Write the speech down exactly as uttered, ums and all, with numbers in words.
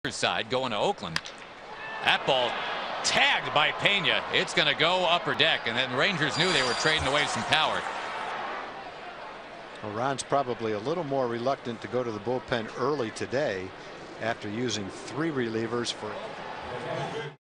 Side going to Oakland. That ball tagged by Pena. It's going to go upper deck, and then the Rangers knew they were trading away some power. Well, Ron's probably a little more reluctant to go to the bullpen early today after using three relievers for